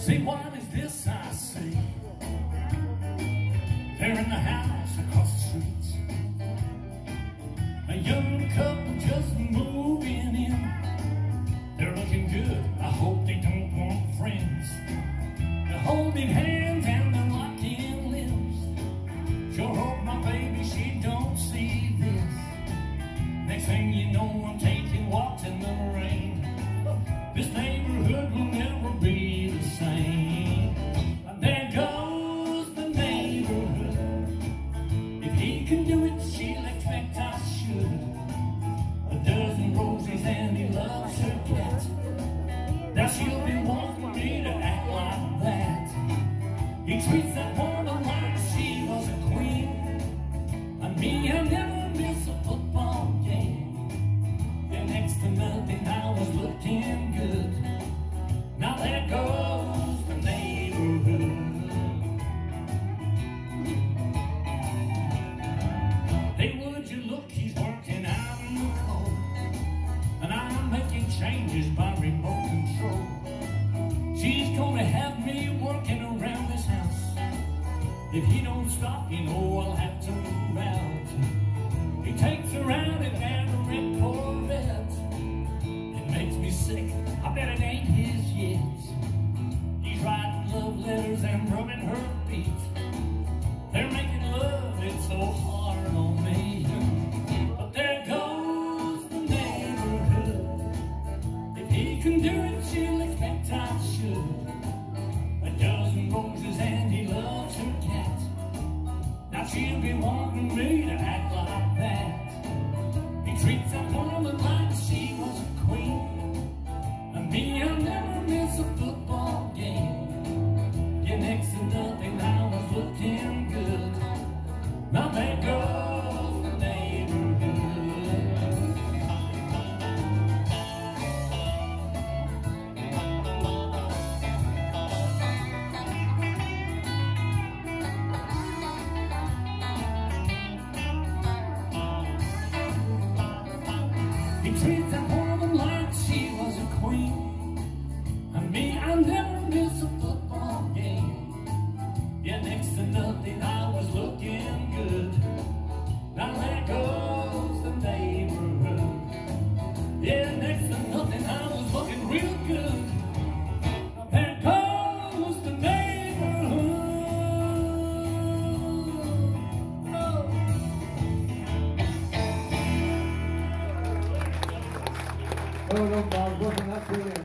Say, what is this I see? They're in the house across the street. A young couple just moving in. They're looking good, I hope they don't want friends. They're holding hands and they're locking limbs. Sure hope my baby, she don't see this. Next thing you know, I'm taking walks in the rain. This neighborhood will never be the same. But there goes the neighborhood. If he can do it, she'll expect I should. A dozen roses and he loves her cat. Now she'll be wanting me to act like that. He treats that woman like she was a queen. And me, I never miss a football game. Then next to nothing, I was looking good. Now there goes the neighborhood. Hey, would you look, he's working out in the cold. And I'm making changes by remote control. She's gonna have me working around this house. If he don't stop, you know I'll have to move out. He takes her out in that red Corvette. It makes me sick, I bet it ain't his yet. He's writing love letters and rubbing her feet. They're making love, it's so hard on me. But there goes the neighborhood. If he can do it, she'll expect I should. A dozen roses and he loves her cat. Now she'll be wanting me to act like that. He treats that woman like she was a queen. And me, I'll never miss a football game. Yeah, next to nothing, I was looking good. Now there goes the neighborhood. He treats that woman like she was a queen. And me, I'll never miss a football game. Yeah, next to nothing, I was looking good. Now there goes the neighborhood. Yeah, next to nothing, I was looking real good. Now there goes the neighborhood. Oh, no, Bob, wasn't that brilliant?